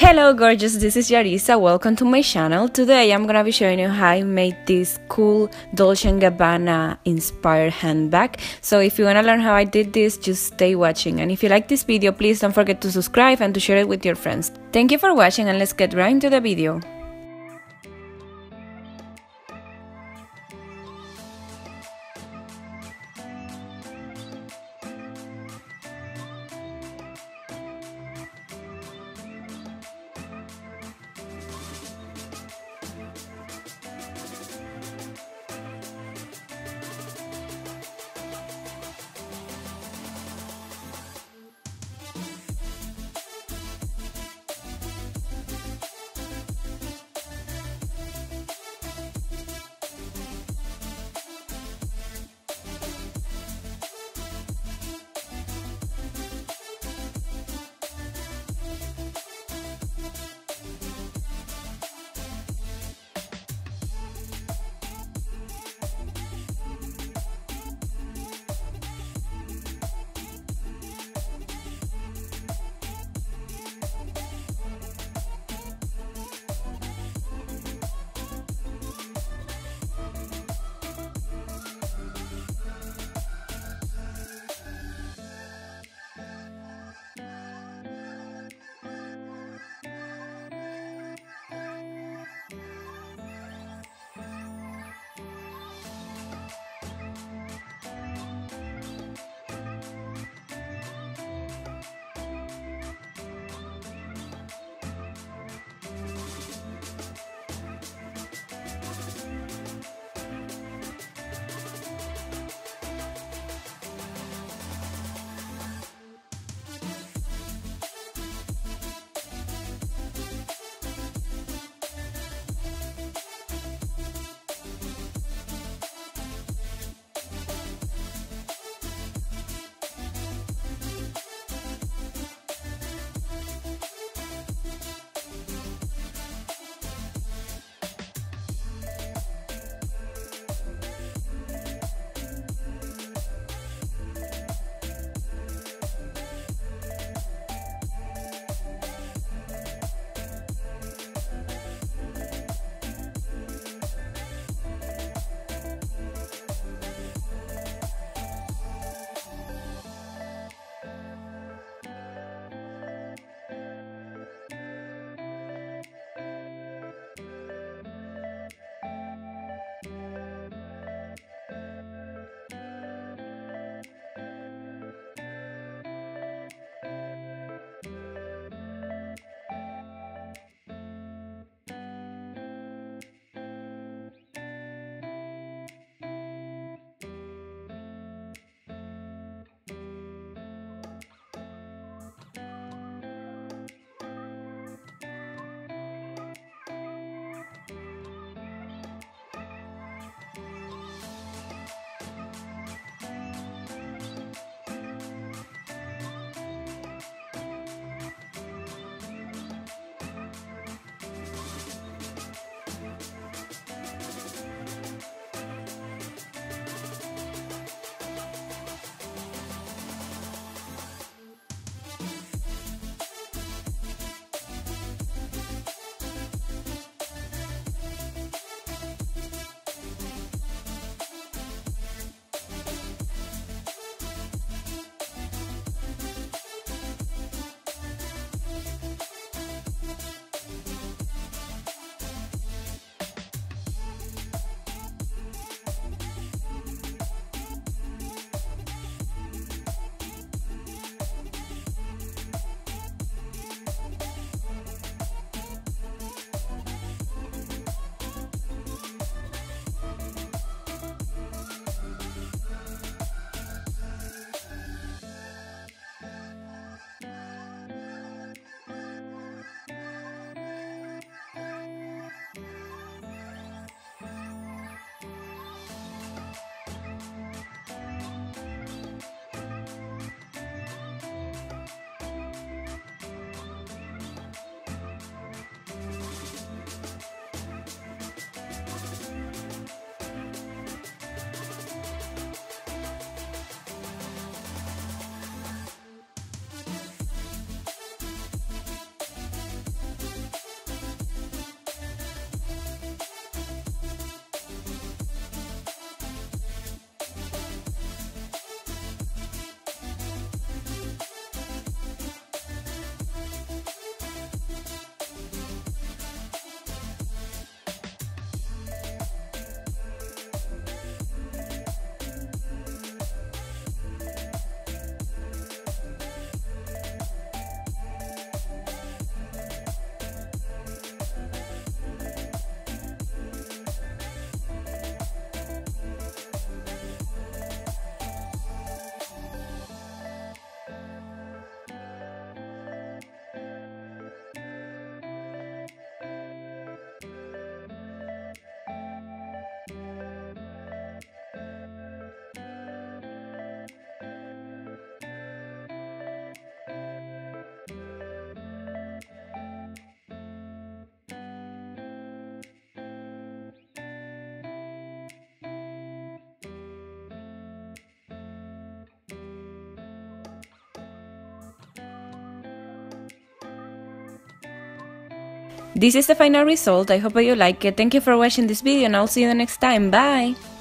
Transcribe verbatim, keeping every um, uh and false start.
Hello gorgeous, this is Jarisa, welcome to my channel. Today I'm gonna be showing you how I made this cool Dolce and Gabbana inspired handbag. So if you wanna learn how I did this, just stay watching. And if you like this video, please don't forget to subscribe and to share it with your friends. Thank you for watching and let's get right into the video. This is the final result. I hope you like it. Thank you for watching this video and I'll see you the next time. Bye!